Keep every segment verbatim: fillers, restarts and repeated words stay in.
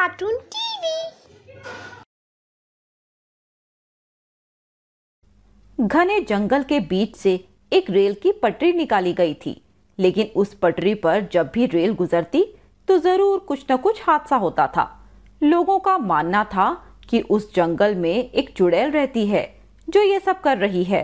Cartoon TV. घने जंगल के बीच से एक रेल की पटरी निकाली गई थी, लेकिन उस पटरी पर जब भी रेल गुजरती तो जरूर कुछ न कुछ हादसा होता था। लोगों का मानना था कि उस जंगल में एक चुड़ैल रहती है जो ये सब कर रही है।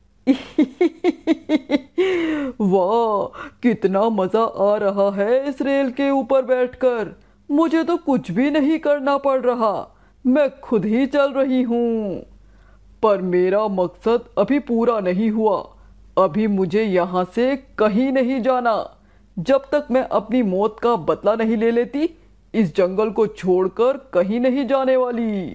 वाह, कितना मजा आ रहा है इस रेल के ऊपर बैठकर। मुझे तो कुछ भी नहीं करना पड़ रहा, मैं खुद ही चल रही हूँ। पर मेरा मकसद अभी पूरा नहीं हुआ। अभी मुझे यहाँ से कहीं नहीं जाना जब तक मैं अपनी मौत का बदला नहीं ले लेती। इस जंगल को छोड़कर कहीं नहीं जाने वाली।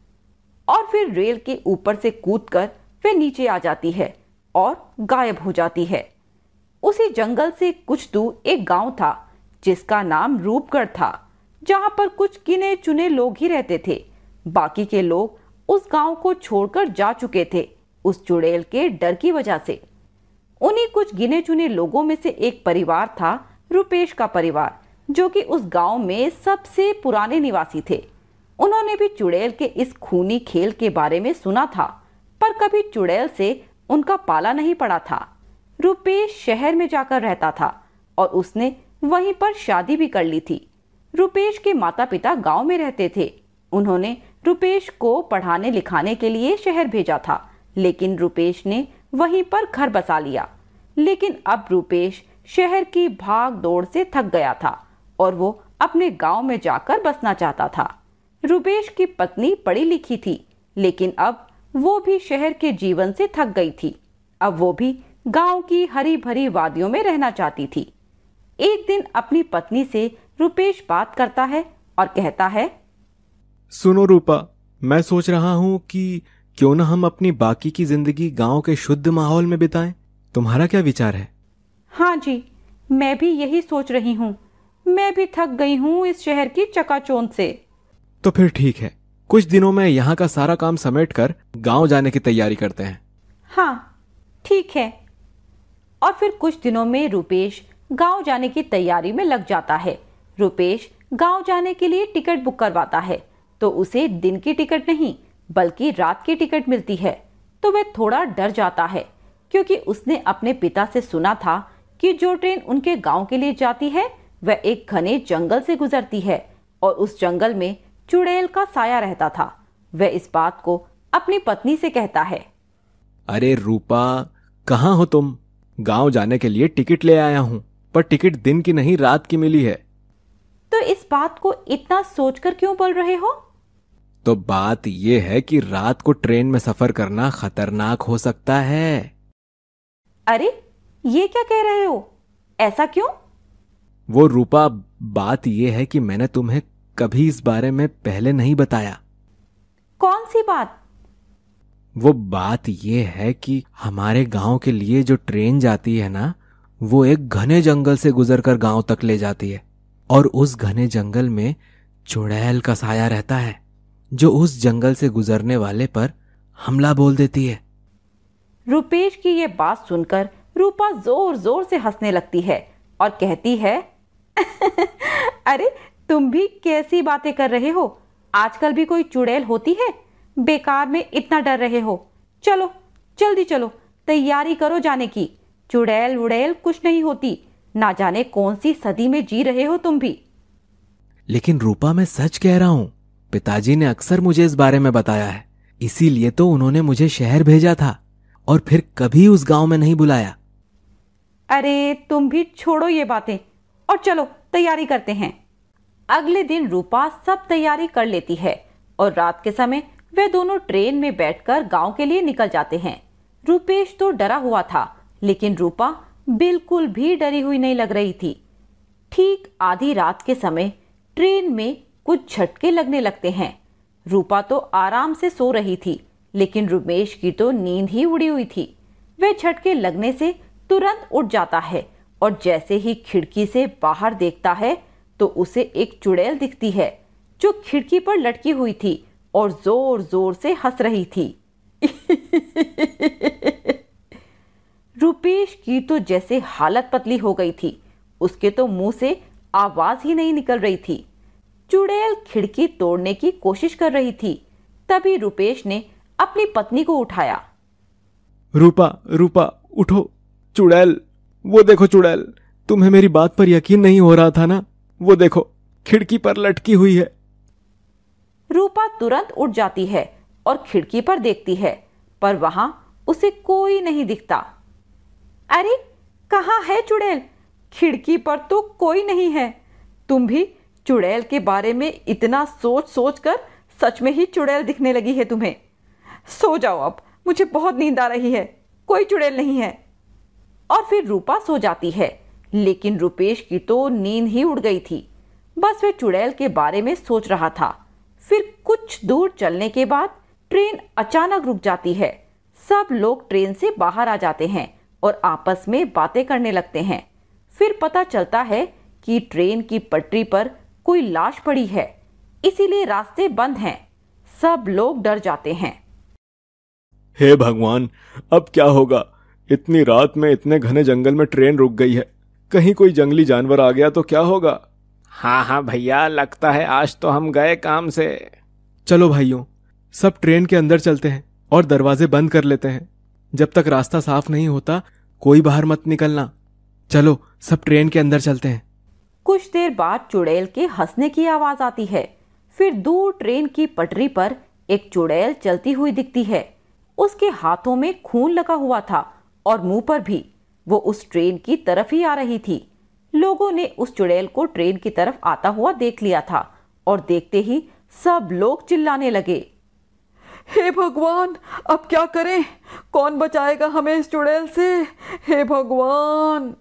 और फिर रेल के ऊपर से कूदकर वे नीचे आ जाती है और गायब हो जाती है। उसी जंगल से कुछ दूर एक गांव था जिसका नाम रूपगढ़ था, जहां पर कुछ गिने चुने लोग ही रहते थे। बाकी के लोग उस गांव को छोड़कर जा चुके थे उस चुड़ैल के डर की वजह से। उन्हीं कुछ गिने चुने लोगों में से एक परिवार था रुपेश का परिवार, जो कि उस गांव में सबसे पुराने निवासी थे। उन्होंने भी चुड़ैल के इस खूनी खेल के बारे में सुना था, पर कभी चुड़ैल से उनका पाला नहीं पड़ा था। रुपेश शहर में जाकर रहता था और उसने वहीं पर शादी भी कर ली थी। रुपेश के माता पिता गांव में रहते थे। उन्होंने रुपेश को पढ़ाने लिखाने के लिए शहर भेजा था, लेकिन रुपेश ने वहीं पर घर बसा लिया। लेकिन अब रुपेश शहर की भाग दौड़ से थक गया था और वो अपने गांव में जाकर बसना चाहता था। रुपेश की पत्नी पढ़ी लिखी थी, लेकिन अब वो भी शहर के जीवन से थक गई थी। अब वो भी गांव की हरी भरी वादियों में रहना चाहती थी। एक दिन अपनी पत्नी से रुपेश बात करता है और कहता है, सुनो रूपा, मैं सोच रहा हूं कि क्यों ना हम अपनी बाकी की जिंदगी गांव के शुद्ध माहौल में बिताएं। तुम्हारा क्या विचार है? हाँ जी, मैं भी यही सोच रही हूँ। मैं भी थक गई हूँ इस शहर की चकाचौंध से। तो फिर ठीक है, कुछ दिनों में यहाँ का सारा काम समेटकर गांव जाने की तैयारी करते हैं। हाँ ठीक है। और फिर कुछ दिनों में रुपेश गांव जाने की तैयारी में लग जाता है। रुपेश गांव जाने के लिए टिकट बुक करवाता है, तो उसे दिन की टिकट नहीं बल्कि रात की टिकट मिलती है। तो वह थोड़ा डर जाता है, क्योंकि उसने अपने पिता से सुना था कि जो ट्रेन उनके गांव के लिए जाती है वह एक घने जंगल से गुजरती है और उस जंगल में चुड़ैल का साया रहता था। वह इस बात को अपनी पत्नी से कहता है, अरे रूपा, कहाँ हो तुम? गांव जाने के लिए टिकट ले आया हूं, पर टिकट दिन की नहीं रात की मिली है। तो इस बात को इतना सोचकर क्यों बोल रहे हो? तो बात यह है कि रात को ट्रेन में सफर करना खतरनाक हो सकता है। अरे ये क्या कह रहे हो? ऐसा क्यों? वो रूपा, बात यह है कि मैंने तुम्हें कभी इस बारे में पहले नहीं बताया। कौन सी बात? वो बात यह है कि हमारे गांव के लिए जो ट्रेन जाती है ना, वो एक घने जंगल से गुजरकर गांव तक ले जाती है। और उस घने जंगल में चुड़ैल का साया रहता है, जो उस जंगल से गुजरने वाले पर हमला बोल देती है। रुपेश की ये बात सुनकर रूपा जोर जोर से हंसने लगती है और कहती है, अरे तुम भी कैसी बातें कर रहे हो? आजकल भी कोई चुड़ैल होती है? बेकार में इतना डर रहे हो। चलो जल्दी चलो, तैयारी करो जाने की। चुड़ैल उड़ैल कुछ नहीं होती। ना जाने कौन सी सदी में जी रहे हो तुम भी। लेकिन रूपा, मैं सच कह रहा हूं। पिताजी ने अक्सर मुझे इस बारे में बताया है, इसीलिए तो उन्होंने मुझे शहर भेजा था और फिर कभी उस गांव में नहीं बुलाया। अरे तुम भी छोड़ो ये बातें और चलो तैयारी करते हैं। अगले दिन रूपा सब तैयारी कर लेती है और रात के समय वे दोनों ट्रेन में बैठकर गांव के लिए निकल जाते हैं। रुपेश तो डरा हुआ था, लेकिन रूपा बिल्कुल भी डरी हुई नहीं लग रही थी। ठीक आधी रात के समय ट्रेन में कुछ झटके लगने लगते हैं। रूपा तो आराम से सो रही थी, लेकिन रुपेश की तो नींद ही उड़ी हुई थी। वह झटके लगने से तुरंत उठ जाता है और जैसे ही खिड़की से बाहर देखता है तो उसे एक चुड़ैल दिखती है, जो खिड़की पर लटकी हुई थी और जोर जोर से हंस रही थी। रुपेश की तो जैसे हालत पतली हो गई थी। उसके तो मुंह से आवाज ही नहीं निकल रही थी। चुड़ैल खिड़की तोड़ने की कोशिश कर रही थी, तभी रुपेश ने अपनी पत्नी को उठाया। रूपा रूपा उठो, चुड़ैल, वो देखो चुड़ैल, तुम्हें मेरी बात पर यकीन नहीं हो रहा था ना? वो देखो खिड़की पर लटकी हुई है। रूपा तुरंत उठ जाती है और खिड़की पर देखती है, पर वहां उसे कोई नहीं दिखता। अरे कहाँ है चुड़ैल? खिड़की पर तो कोई नहीं है। तुम भी चुड़ैल के बारे में इतना सोच सोच कर सच में ही चुड़ैल दिखने लगी है तुम्हें। सो जाओ अब, मुझे बहुत नींद आ रही है, कोई चुड़ैल नहीं है। और फिर रूपा सो जाती है, लेकिन रुपेश की तो नींद ही उड़ गई थी। बस वह चुड़ैल के बारे में सोच रहा था। फिर कुछ दूर चलने के बाद ट्रेन अचानक रुक जाती है। सब लोग ट्रेन से बाहर आ जाते हैं और आपस में बातें करने लगते हैं। फिर पता चलता है कि ट्रेन की पटरी पर कोई लाश पड़ी है, इसीलिए रास्ते बंद हैं। सब लोग डर जाते हैं। हे भगवान, अब क्या होगा? इतनी रात में इतने घने जंगल में ट्रेन रुक गई है, कहीं कोई जंगली जानवर आ गया तो क्या होगा? हाँ हाँ भैया, लगता है आज तो हम गए काम से। चलो भाइयों, सब ट्रेन के अंदर चलते हैं और दरवाजे बंद कर लेते हैं। जब तक रास्ता साफ नहीं होता कोई बाहर मत निकलना। चलो सब ट्रेन के अंदर चलते हैं। कुछ देर बाद चुड़ैल के हंसने की आवाज आती है। फिर दूर ट्रेन की पटरी पर एक चुड़ैल चलती हुई दिखती है। उसके हाथों में खून लगा हुआ था और मुंह पर भी। वो उस ट्रेन की तरफ ही आ रही थी। लोगों ने उस चुड़ैल को ट्रेन की तरफ आता हुआ देख लिया था और देखते ही सब लोग चिल्लाने लगे। हे भगवान, अब क्या करें? कौन बचाएगा हमें इस चुड़ैल से? हे भगवान!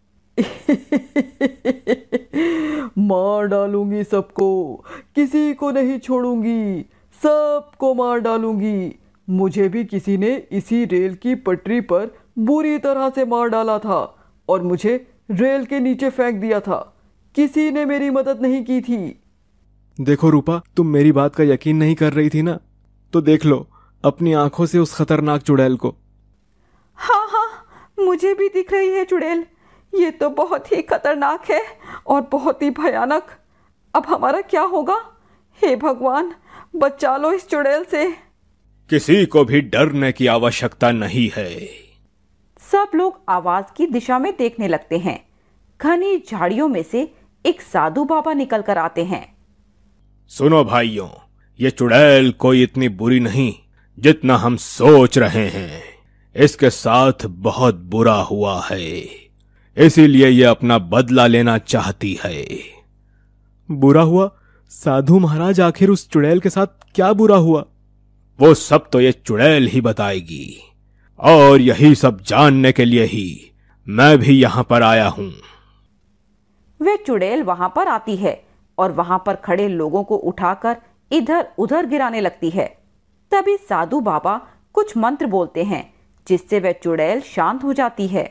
मार डालूंगी सबको, किसी को नहीं छोड़ूंगी, सबको मार डालूंगी। मुझे भी किसी ने इसी रेल की पटरी पर बुरी तरह से मार डाला था और मुझे रेल के नीचे फेंक दिया था। किसी ने मेरी मदद नहीं की थी। देखो रूपा, तुम मेरी बात का यकीन नहीं कर रही थी ना? तो देख लो अपनी आंखों से उस खतरनाक चुड़ैल को। हाँ हाँ, मुझे भी दिख रही है चुड़ैल। ये तो बहुत ही खतरनाक है और बहुत ही भयानक। अब हमारा क्या होगा? हे भगवान, बचा लो इस चुड़ैल से। किसी को भी डरने की आवश्यकता नहीं है। सब लोग आवाज की दिशा में देखने लगते हैं। घनी झाड़ियों में से एक साधु बाबा निकल कर आते हैं। सुनो भाइयों, ये चुड़ैल कोई इतनी बुरी नहीं जितना हम सोच रहे हैं। इसके साथ बहुत बुरा हुआ है, इसीलिए ये अपना बदला लेना चाहती है। बुरा हुआ? साधु महाराज, आखिर उस चुड़ैल के साथ क्या बुरा हुआ? वो सब तो ये चुड़ैल ही बताएगी, और यही सब जानने के लिए ही मैं भी यहां पर आया हूं। वे चुड़ैल वहां पर आती है और वहां पर खड़े लोगों को उठाकर इधर उधर गिराने लगती है। तभी साधु बाबा कुछ मंत्र बोलते हैं, जिससे वह चुड़ैल शांत हो जाती है।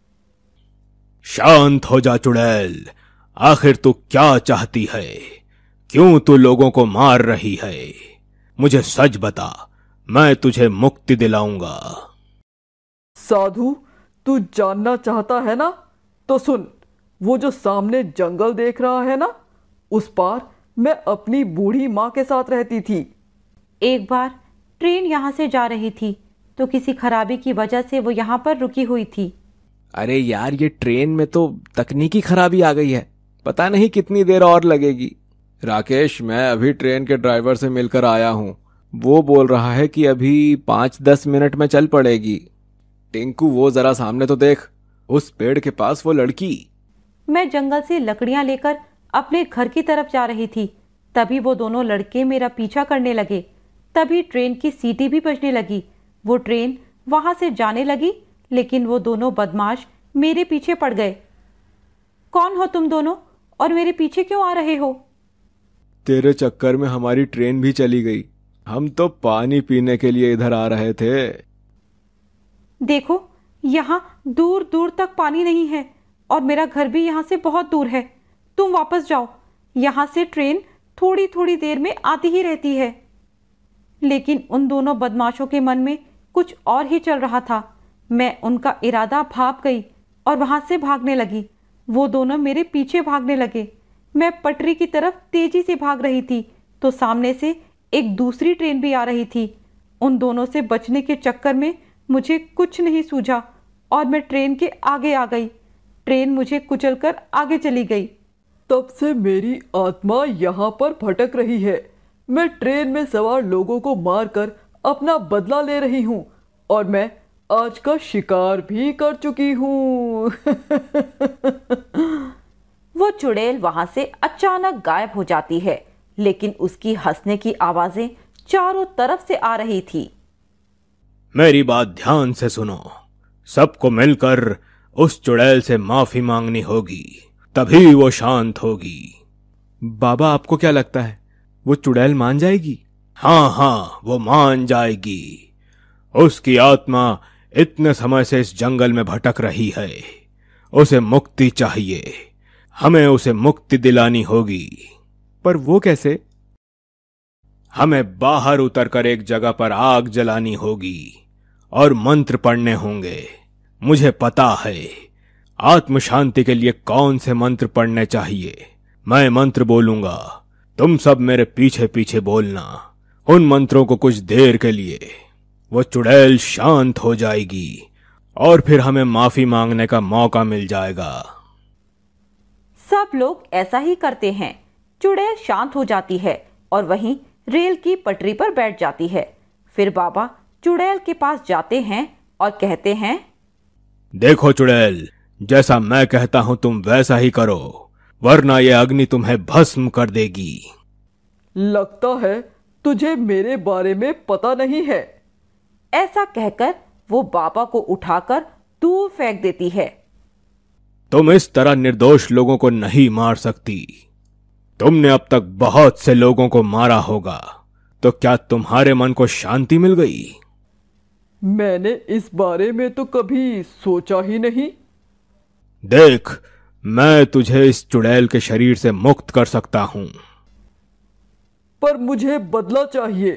शांत हो जा चुड़ैल, आखिर तू क्या चाहती है? क्यों तू लोगों को मार रही है? मुझे सच बता, मैं तुझे मुक्ति दिलाऊंगा। साधु, तू जानना चाहता है ना? तो सुन, वो जो सामने जंगल देख रहा है ना, उस पार मैं अपनी बूढ़ी माँ के साथ रहती थी। एक बार ट्रेन यहाँ से जा रही थी तो किसी खराबी की वजह से वो यहाँ पर रुकी हुई थी। अरे यार, ये ट्रेन में तो तकनीकी खराबी आ गई है, पता नहीं कितनी देर और लगेगी। राकेश, मैं अभी ट्रेन के ड्राइवर से मिलकर आया हूँ। वो बोल रहा है कि अभी पाँच दस मिनट में चल पड़ेगी। टिंकू, वो जरा सामने तो देख, उस पेड़ के पास वो लड़की। मैं जंगल से लकड़ियां लेकर अपने घर की तरफ जा रही थी, तभी वो दोनों लड़के मेरा पीछा करने लगे। तभी ट्रेन की सीटी भी बजने लगी। वो ट्रेन वहां से जाने लगी, लेकिन वो दोनों बदमाश मेरे पीछे पड़ गए। कौन हो तुम दोनों और मेरे पीछे क्यों आ रहे हो? तेरे चक्कर में हमारी ट्रेन भी चली गई। हम तो पानी पीने के लिए इधर आ रहे थे। देखो, यहाँ दूर दूर तक पानी नहीं है और मेरा घर भी यहाँ से बहुत दूर है। तुम वापस जाओ, यहाँ से ट्रेन थोड़ी थोड़ी देर में आती ही रहती है। लेकिन उन दोनों बदमाशों के मन में कुछ और ही चल रहा था। मैं उनका इरादा भाप गई और वहां से भागने लगी। वो दोनों मेरे पीछे भागने लगे। मैं पटरी की तरफ तेजी से भाग रही थी तो सामने से एक दूसरी ट्रेन भी आ रही थी। उन दोनों से बचने के चक्कर में मुझे कुछ नहीं सूझा और मैं ट्रेन के आगे आ गई। ट्रेन मुझे कुचलकर आगे चली गई। तब से मेरी आत्मा यहाँ पर भटक रही है। मैं ट्रेन में सवार लोगों को मारकर अपना बदला ले रही हूँ और मैं आज का शिकार भी कर चुकी हूँ। वो चुड़ैल वहां से अचानक गायब हो जाती है, लेकिन उसकी हंसने की आवाजें चारों तरफ से आ रही थी। मेरी बात ध्यान से सुनो। सबको मिलकर उस चुड़ैल से माफी मांगनी होगी, तभी वो शांत होगी। बाबा, आपको क्या लगता है वो चुड़ैल मान जाएगी? हाँ हाँ, वो मान जाएगी। उसकी आत्मा इतने समय से इस जंगल में भटक रही है। उसे मुक्ति चाहिए। हमें उसे मुक्ति दिलानी होगी। पर वो कैसे? हमें बाहर उतरकर एक जगह पर आग जलानी होगी और मंत्र पढ़ने होंगे। मुझे पता है आत्म शांति के लिए कौन से मंत्र पढ़ने चाहिए। मैं मंत्र बोलूंगा, तुम सब मेरे पीछे पीछे बोलना। उन मंत्रों को कुछ देर के लिए वो चुड़ैल शांत हो जाएगी और फिर हमें माफी मांगने का मौका मिल जाएगा। सब लोग ऐसा ही करते हैं। चुड़ैल शांत हो जाती है और वहीं रेल की पटरी पर बैठ जाती है। फिर बाबा चुड़ैल के पास जाते हैं और कहते हैं, देखो चुड़ैल, जैसा मैं कहता हूं तुम वैसा ही करो, वरना ये अग्नि तुम्हें भस्म कर देगी। लगता है तुझे मेरे बारे में पता नहीं है। ऐसा कहकर वो बाबा को उठाकर दूर फेंक देती है। तुम इस तरह निर्दोष लोगों को नहीं मार सकती। तुमने अब तक बहुत से लोगों को मारा होगा, तो क्या तुम्हारे मन को शांति मिल गई? मैंने इस बारे में तो कभी सोचा ही नहीं। देख, मैं तुझे इस चुड़ैल के शरीर से मुक्त कर सकता हूं। पर मुझे बदला चाहिए।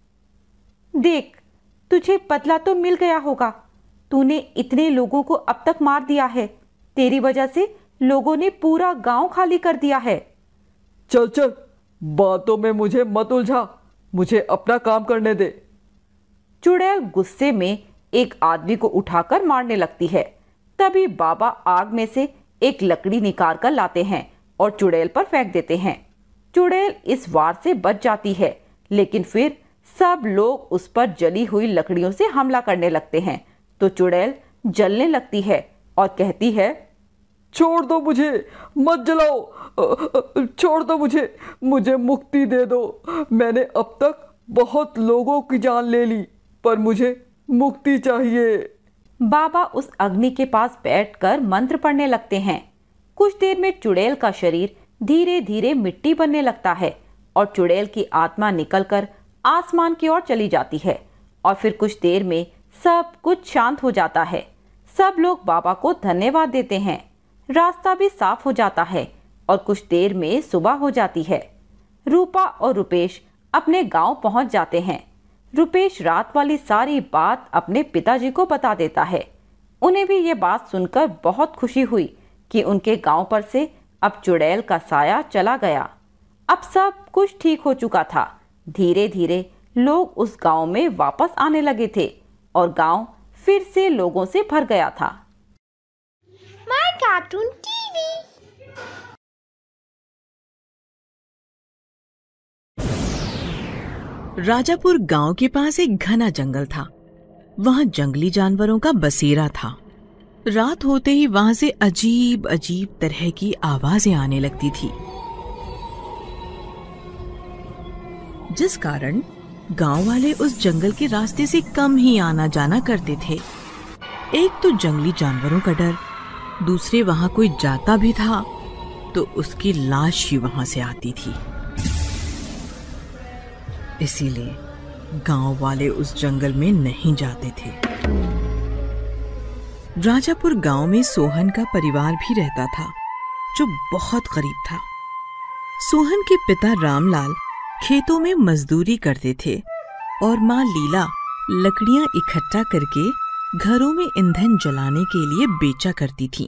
देख, तुझे बदला तो मिल गया होगा। तूने इतने लोगों को अब तक मार दिया है। तेरी वजह से लोगों ने पूरा गांव खाली कर दिया है। चल चल, बातों में मुझे मत उलझा। मुझे अपना काम करने दे। चुड़ैल गुस्से में एक आदमी को उठाकर मारने लगती है। तभी बाबा आग में से एक लकड़ी निकाल कर लाते हैं और चुड़ैल पर फेंक देते हैं। चुड़ैल इस वार से बच जाती है, लेकिन फिर सब लोग उस पर जली हुई लकड़ियों से हमला करने लगते हैं। तो चुड़ैल जलने लगती है और कहती है, छोड़ दो मुझे, मत जलाओ। छोड़ दो मुझे, मुझे मुक्ति दे दो। मैंने अब तक बहुत लोगों की जान ले ली, पर मुझे मुक्ति चाहिए। बाबा उस अग्नि के पास बैठकर मंत्र पढ़ने लगते हैं। कुछ देर में चुड़ैल का शरीर धीरे धीरे मिट्टी बनने लगता है और चुड़ैल की आत्मा निकलकर आसमान की ओर चली जाती है। और फिर कुछ देर में सब कुछ शांत हो जाता है। सब लोग बाबा को धन्यवाद देते हैं। रास्ता भी साफ हो जाता है और कुछ देर में सुबह हो जाती है। रूपा और रुपेश अपने गांव पहुंच जाते हैं। रुपेश रात वाली सारी बात अपने पिताजी को बता देता है। उन्हें भी ये बात सुनकर बहुत खुशी हुई कि उनके गांव पर से अब चुड़ैल का साया चला गया। अब सब कुछ ठीक हो चुका था। धीरे धीरे लोग उस गांव में वापस आने लगे थे और गांव फिर से लोगों से भर गया था। My cartoon TV. राजापुर गांव के पास एक घना जंगल था। वहां जंगली जानवरों का बसेरा था। रात होते ही वहां से अजीब अजीब तरह की आवाजें आने लगती थी, जिस कारण गांव वाले उस जंगल के रास्ते से कम ही आना जाना करते थे। एक तो जंगली जानवरों का डर, दूसरे वहां कोई जाता भी था तो उसकी लाश ही वहां से आती थी। इसीलिए गांव वाले उस जंगल में नहीं जाते थे। राजापुर गांव में सोहन का परिवार भी रहता था, जो बहुत गरीब था। सोहन के पिता रामलाल खेतों में मजदूरी करते थे और माँ लीला लकड़ियां इकट्ठा करके घरों में ईंधन जलाने के लिए बेचा करती थी।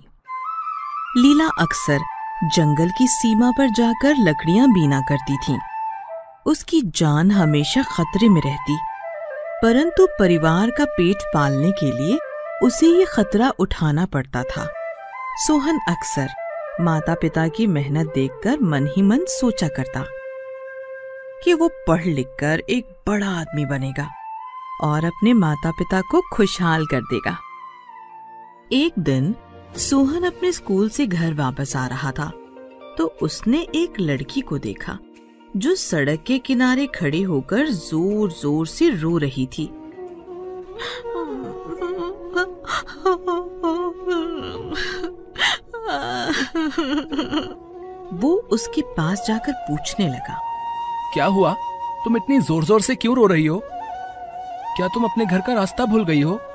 लीला अक्सर जंगल की सीमा पर जाकर लकड़ियां बीना करती थी। उसकी जान हमेशा खतरे में रहती, परंतु परिवार का पेट पालने के लिए उसे ये खतरा उठाना पड़ता था। सोहन अक्सर माता पिता की मेहनत देखकर मन ही मन सोचा करता कि वो पढ़ लिख कर एक बड़ा आदमी बनेगा और अपने माता पिता को खुशहाल कर देगा। एक दिन सोहन अपने स्कूल से घर वापस आ रहा था तो उसने एक लड़की को देखा जो सड़क के किनारे खड़ी होकर जोर जोर से रो रही थी। वो उसके पास जाकर पूछने लगा, क्या हुआ? तुम इतनी जोर जोर से क्यों रो रही हो? क्या तुम अपने घर का रास्ता भूल गई हो?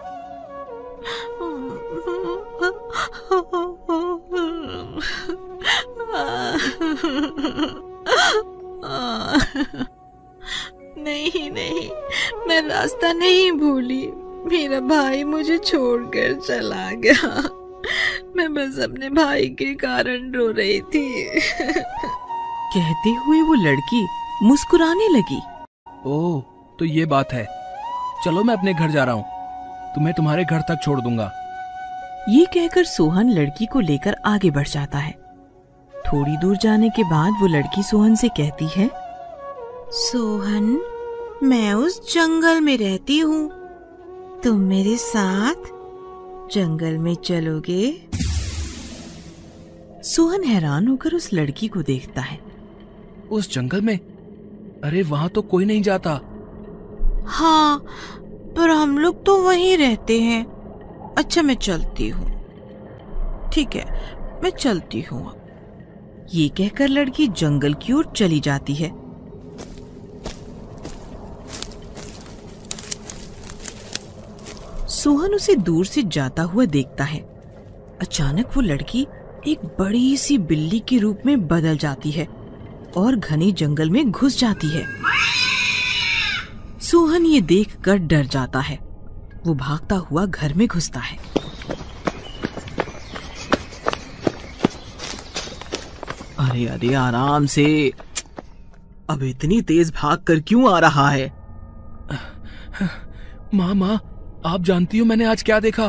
नहीं नहीं, मैं रास्ता नहीं भूली। मेरा भाई मुझे छोड़कर चला गया। मैं बस अपने भाई के कारण रो रही थी। कहते हुए वो लड़की मुस्कुराने लगी। ओह, तो ये बात है। चलो मैं अपने घर जा रहा हूँ, तुम्हें तुम्हारे घर तक छोड़ दूंगा। ये कहकर सोहन लड़की को लेकर आगे बढ़ जाता है। थोड़ी दूर जाने के बाद वो लड़की सोहन से कहती है, सोहन, मैं उस जंगल में रहती हूँ, तुम मेरे साथ जंगल में चलोगे? सोहन हैरान होकर उस लड़की को देखता है। उस जंगल में? अरे वहां तो कोई नहीं जाता। हाँ, पर हम लोग तो वहीं रहते हैं। अच्छा, मैं चलती हूँ। ठीक है, मैं चलती हूँ। ये कहकर लड़की जंगल की ओर चली जाती है। सोहन उसे दूर से जाता हुआ देखता है। अचानक वो लड़की एक बड़ी सी बिल्ली के रूप में बदल जाती है और घने जंगल में घुस जाती है। सोहन ये देखकर डर जाता है। वो भागता हुआ घर में घुसता है। अरे अरे आराम से, अब इतनी तेज भाग कर क्यों आ रहा है? माँ माँ, आप जानती हो मैंने आज क्या देखा?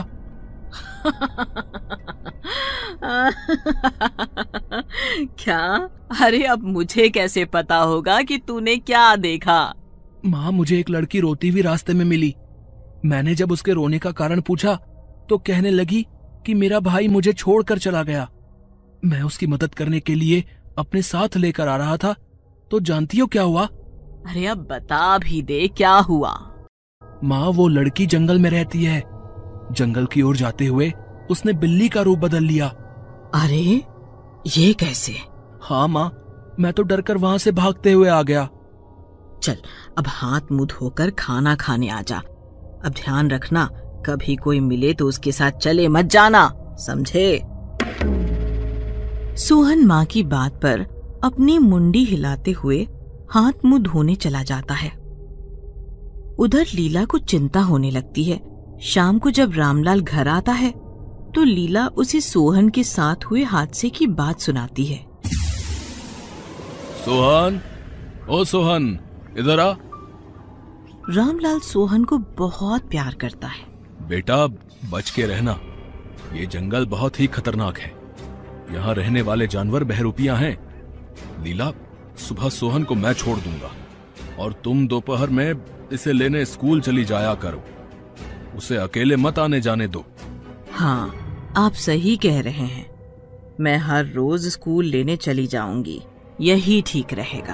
क्या? अरे अब मुझे कैसे पता होगा कि तूने क्या देखा? माँ, मुझे एक लड़की रोती हुई रास्ते में मिली। मैंने जब उसके रोने का कारण पूछा तो कहने लगी कि मेरा भाई मुझे छोड़कर चला गया। मैं उसकी मदद करने के लिए अपने साथ लेकर आ रहा था, तो जानती हो क्या हुआ? अरे अब बता भी दे, क्या हुआ? माँ, वो लड़की जंगल में रहती है। जंगल की ओर जाते हुए उसने बिल्ली का रूप बदल लिया। अरे ये कैसे? हाँ माँ, मैं तो डरकर वहां से भागते हुए आ गया। चल, अब हाथ मुंह धोकर खाना खाने आ जा। अब ध्यान रखना, कभी कोई मिले तो उसके साथ चले मत जाना, समझे? सोहन माँ की बात पर अपनी मुंडी हिलाते हुए हाथ मुंह धोने चला जाता है। उधर लीला को चिंता होने लगती है। शाम को जब रामलाल घर आता है तो लीला उसे सोहन के साथ हुए हादसे की बात सुनाती है। सोहन, ओ सोहन, इधर आ। रामलाल सोहन को बहुत प्यार करता है। बेटा, बच के रहना, ये जंगल बहुत ही खतरनाक है। यहाँ रहने वाले जानवर बहरूपियां हैं। लीला, सुबह सोहन को मैं छोड़ दूंगा और तुम दोपहर में इसे लेने स्कूल चली जाया करो। उसे अकेले मत आने जाने दो। हाँ, आप सही कह रहे हैं। मैं हर रोज स्कूल लेने चली जाऊंगी, यही ठीक रहेगा।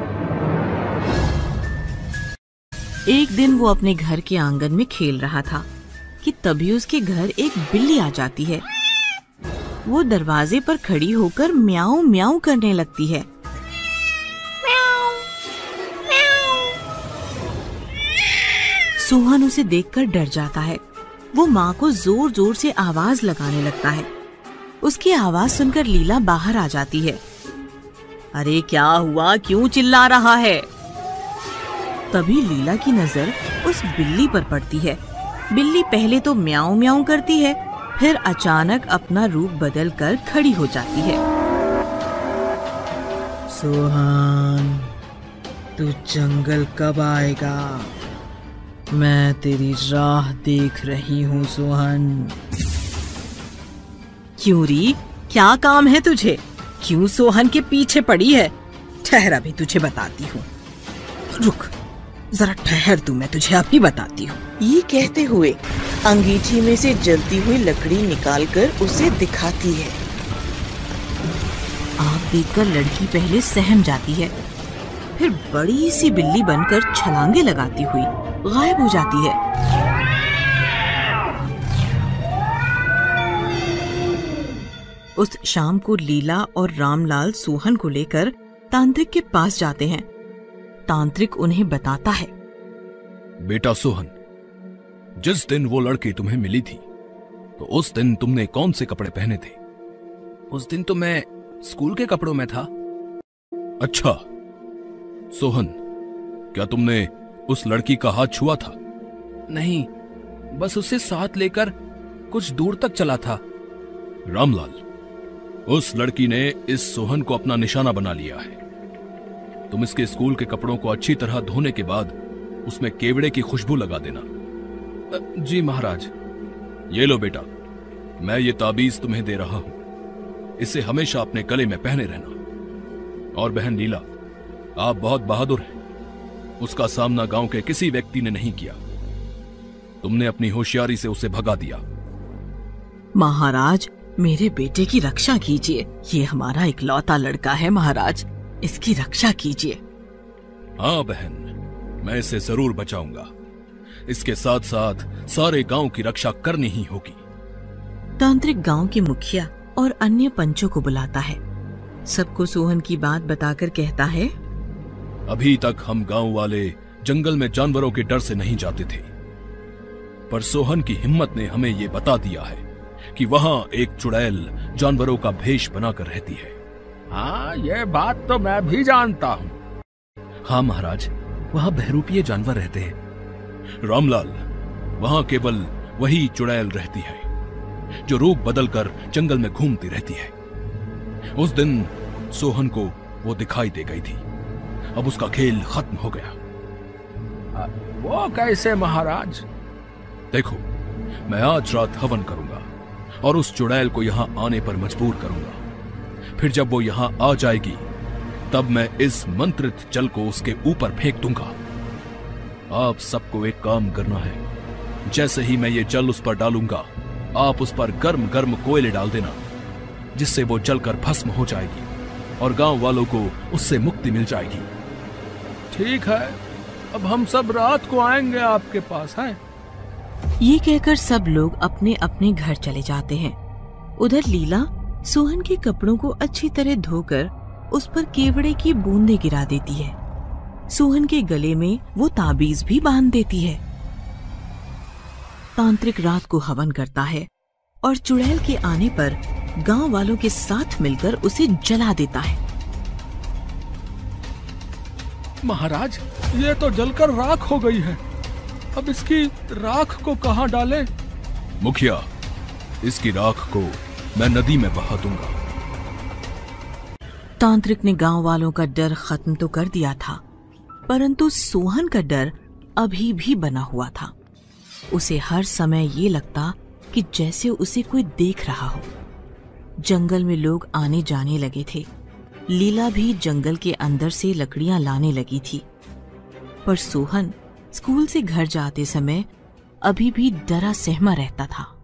एक दिन वो अपने घर के आंगन में खेल रहा था कि तभी उसके घर एक बिल्ली आ जाती है। वो दरवाजे पर खड़ी होकर म्याऊं म्याऊं करने लगती है। सोहन उसे देखकर डर जाता है। वो माँ को जोर जोर से आवाज लगाने लगता है। उसकी आवाज सुनकर लीला बाहर आ जाती है। अरे क्या हुआ, क्यों चिल्ला रहा है? तभी लीला की नजर उस बिल्ली पर पड़ती है। बिल्ली पहले तो म्याऊं म्याऊं करती है, फिर अचानक अपना रूप बदलकर खड़ी हो जाती है। सोहन, तू जंगल कब आएगा? मैं तेरी राह देख रही हूँ सोहन। क्यों री, क्या काम है तुझे? क्यों सोहन के पीछे पड़ी है? ठहर, अभी तुझे बताती हूँ। रुक जरा ठहर तू, मैं तुझे अभी बताती हूँ। ये कहते हुए अंगीठी में से जलती हुई लकड़ी निकालकर उसे दिखाती है। आग देखकर लड़की पहले सहम जाती है, फिर बड़ी सी बिल्ली बनकर छलांगे लगाती हुई गायब हो जाती है। उस शाम को लीला और रामलाल सोहन को लेकर तांत्रिक के पास जाते हैं। तांत्रिक उन्हें बताता है, बेटा सोहन, जिस दिन वो लड़की तुम्हें मिली थी तो उस दिन तुमने कौन से कपड़े पहने थे? उस दिन तो मैं स्कूल के कपड़ों में था। अच्छा सोहन, क्या तुमने उस लड़की का हाथ छुआ था? नहीं, बस उसे साथ लेकर कुछ दूर तक चला था। रामलाल, उस लड़की ने इस सोहन को अपना निशाना बना लिया है। तुम इसके स्कूल के कपड़ों को अच्छी तरह धोने के बाद उसमें केवड़े की खुशबू लगा देना। जी महाराज। ये लो बेटा, मैं ये ताबीज तुम्हें दे रहा हूं, इसे हमेशा अपने गले में पहने रहना। और बहन लीला, आप बहुत बहादुर हैं, उसका सामना गांव के किसी व्यक्ति ने नहीं किया। तुमने अपनी होशियारी से उसे भगा दिया। महाराज, मेरे बेटे की रक्षा कीजिए, ये हमारा इकलौता लड़का है महाराज, इसकी रक्षा कीजिए। हाँ बहन, मैं इसे जरूर बचाऊंगा। इसके साथ साथ सारे गांव की रक्षा करनी ही होगी। तांत्रिक गांव के मुखिया और अन्य पंचों को बुलाता है, सबको सोहन की बात बताकर कहता है, अभी तक हम गांव वाले जंगल में जानवरों के डर से नहीं जाते थे, पर सोहन की हिम्मत ने हमें ये बता दिया है कि वहां एक चुड़ैल जानवरों का भेष बनाकर रहती है। हाँ, ये बात तो मैं भी जानता हूँ। हाँ महाराज, वहां बहरूपीय जानवर रहते हैं। रामलाल, वहां केवल वही चुड़ैल रहती है जो रूप बदलकर जंगल में घूमती रहती है। उस दिन सोहन को वो दिखाई दे गई थी, अब उसका खेल खत्म हो गया। वो कैसे महाराज? देखो, मैं आज रात हवन करूंगा और उस चुड़ैल को यहां आने पर मजबूर करूंगा। फिर जब वो यहां आ जाएगी तब मैं इस मंत्रित जल को उसके ऊपर फेंक दूंगा। आप सबको एक काम करना है, जैसे ही मैं ये जल उस पर डालूंगा, आप उस पर गर्म गर्म कोयले डाल देना, जिससे वो जलकर भस्म हो जाएगी और गांव वालों को उससे मुक्ति मिल जाएगी। ठीक है, अब हम सब रात को आएंगे आपके पास, है? ये कहकर सब लोग अपने अपने घर चले जाते हैं। उधर लीला सोहन के कपड़ों को अच्छी तरह धोकर उस पर केवड़े की बूंदें गिरा देती है। सोहन के गले में वो ताबीज भी बांध देती है। तांत्रिक रात को हवन करता है और चुड़ैल के आने पर गांव वालों के साथ मिलकर उसे जला देता है। महाराज, ये तो जलकर राख हो गई है, अब इसकी राख को कहां डालें? मुखिया, इसकी राख को मैं नदी में बहा दूंगा। तांत्रिक ने गांव वालों का डर खत्म तो कर दिया था, परंतु सोहन का डर अभी भी बना हुआ था। उसे हर समय ये लगता कि जैसे उसे कोई देख रहा हो। जंगल में लोग आने जाने लगे थे। लीला भी जंगल के अंदर से लकड़ियां लाने लगी थी, पर सोहन स्कूल से घर जाते समय अभी भी डरा सहमा रहता था।